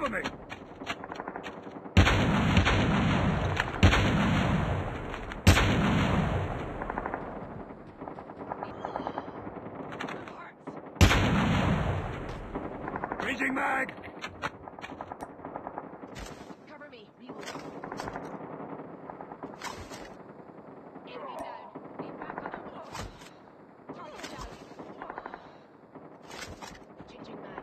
Cover me! Changing mag! Cover me. Reload. Enemy down. Need backup. Target down. Changing mag.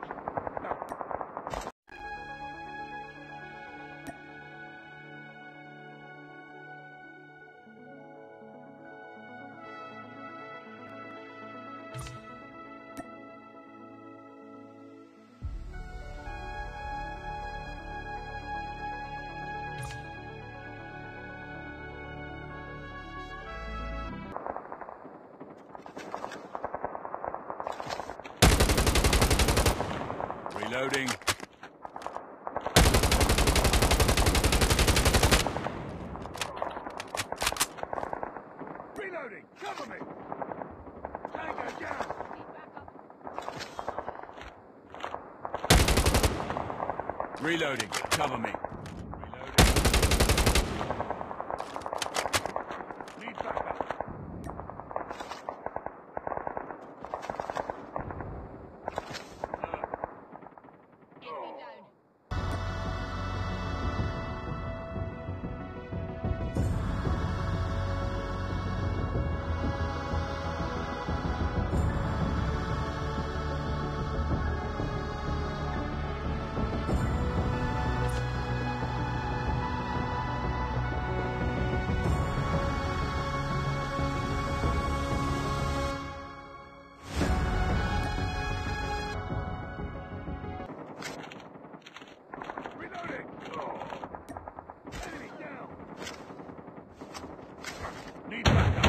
Reloading. Reloading! Cover me! Tango down! Need backup. Reloading. Cover me. Reloading. Need backup. Enemy down. Reloading! Enemy down! Need backup!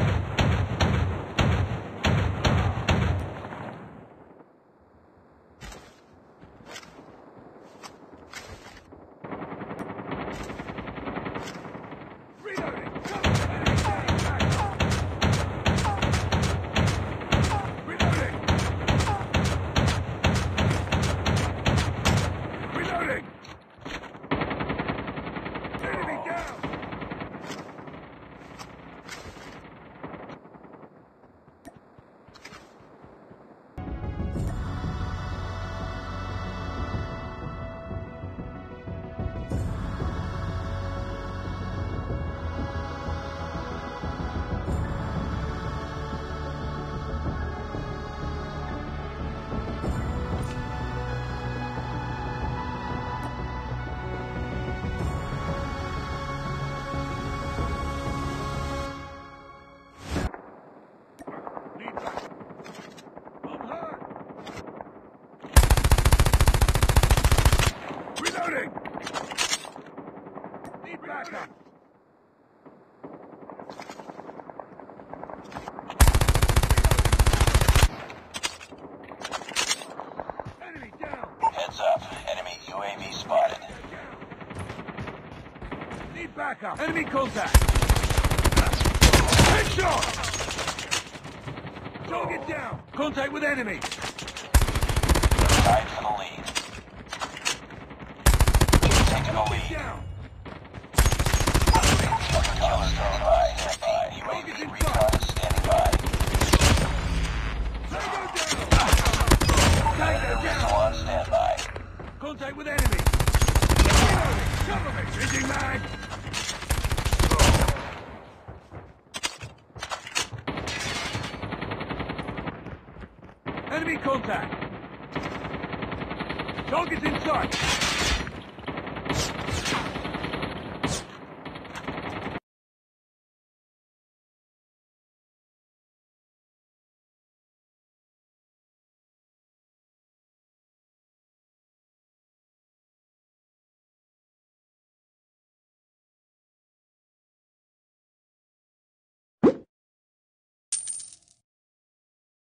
Reloading! Cover! Enemy down! Backup! Reloading! Reloading! Enemy down! Need backup! I'm hurt! Reloading! Need backup! Enemy down! Heads up. Enemy UAV spotted. Need backup! Enemy contact! Headshot! Target down! Contact with enemy! Tied for the lead. Taking the lead. Down! Recon standing by. UAV recon standing by. Tango down! Predator missile on standby. Contact with enemy! Reloading! Cover me! Changing mag! Enemy contact! Target's in sight!